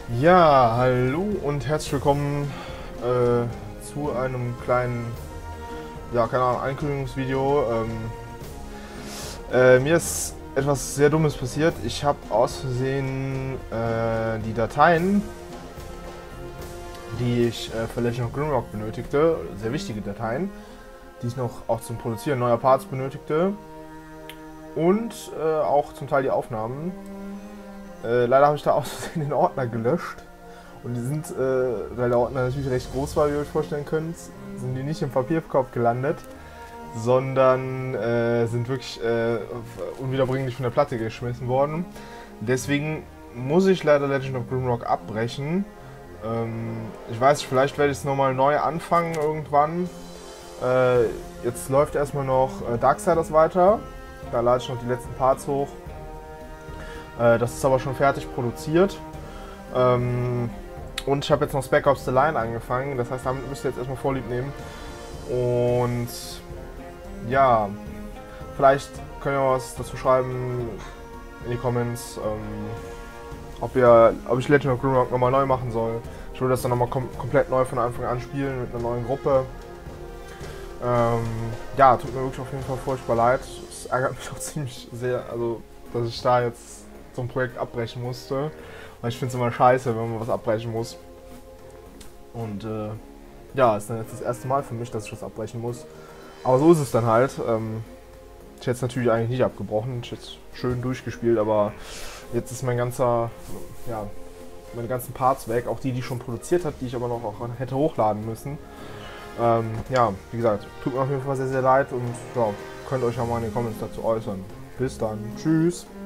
Ja, hallo und herzlich willkommen zu einem kleinen, ja, keine Ahnung, Ankündigungsvideo. Mir ist etwas sehr Dummes passiert. Ich habe aus Versehen die Dateien, die ich für Legend of Grimrock benötigte, sehr wichtige Dateien, die ich noch auch zum Produzieren neuer Parts benötigte und auch zum Teil die Aufnahmen. Leider habe ich da aus Versehen den Ordner gelöscht. Und die sind, weil der Ordner natürlich recht groß war, wie ihr euch vorstellen könnt, sind die nicht im Papierkorb gelandet, sondern sind wirklich unwiederbringlich von der Platte geschmissen worden. Deswegen muss ich leider Legend of Grimrock abbrechen. Ich weiß nicht, vielleicht werde ich es nochmal neu anfangen irgendwann. Jetzt läuft erstmal noch Darksiders weiter. Da lade ich noch die letzten Parts hoch. Das ist aber schon fertig produziert. Und ich habe jetzt noch Spec Ops The Line angefangen. Das heißt, damit müsst ihr jetzt erstmal Vorlieb nehmen. Und ja, vielleicht könnt ihr was dazu schreiben in die Comments, ob ich Legend of Grimrock nochmal neu machen soll. Ich würde das dann nochmal komplett neu von Anfang an spielen mit einer neuen Gruppe. Ja, tut mir wirklich auf jeden Fall furchtbar leid. Es ärgert mich auch ziemlich sehr, also dass ich da jetzt so ein Projekt abbrechen musste. Weil ich finde es immer scheiße, wenn man was abbrechen muss. Und ja, ist dann jetzt das erste Mal für mich, dass ich was abbrechen muss. Aber so ist es dann halt. Ich hätte es natürlich eigentlich nicht abgebrochen. Ich hätte es schön durchgespielt, aber jetzt ist mein ganzer, ja, meine ganzen Parts weg. Auch die ich schon produziert hat, die ich aber noch auch hätte hochladen müssen. Ja, wie gesagt, tut mir auf jeden Fall sehr, sehr leid und ja, könnt euch ja mal in den Comments dazu äußern. Bis dann. Tschüss.